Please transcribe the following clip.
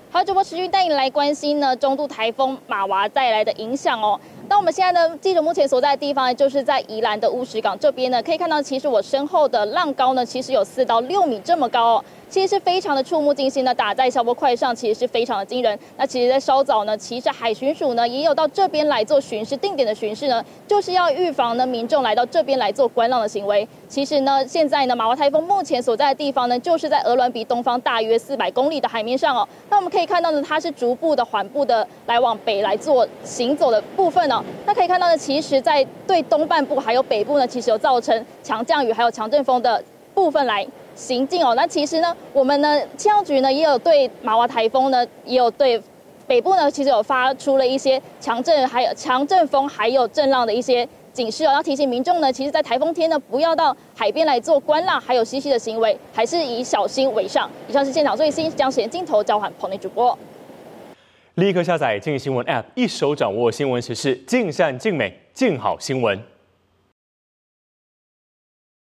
好，主播持续带你来关心呢中度台风马娃带来的影响哦。那我们现在呢，记者目前所在的地方呢，就是在宜兰的乌石港这边呢，可以看到，其实我身后的浪高呢，其实有4到6米这么高哦。其实是非常的触目惊心的，打在消波块上，其实是非常的惊人。那其实，在稍早呢，其实海巡署呢也有到这边来做巡视，定点的巡视呢，就是要预防呢民众来到这边来做观浪的行为。其实呢，现在呢马娃台风目前所在的地方呢，就是在鹅銮鼻东方大约400公里的海面上哦。那我们可以看到呢，它是逐步的缓步的来往北来做行走的部分哦。那可以看到呢，其实在对东半部还有北部呢，其实有造成强降雨还有强阵风的部分来行进哦。那其实呢，我们呢气象局呢也有对马娃台风呢，也有对北部呢，其实有发出了一些强阵风还有震浪的一些警示哦。要提醒民众呢，其实在台风天呢，不要到海边来做观浪还有嬉戏的行为，还是以小心为上。以上是现场最新，将时间镜头交还棚内主播。 立刻下载静新闻 App， 一手掌握新闻时事，尽善尽美，静好新闻。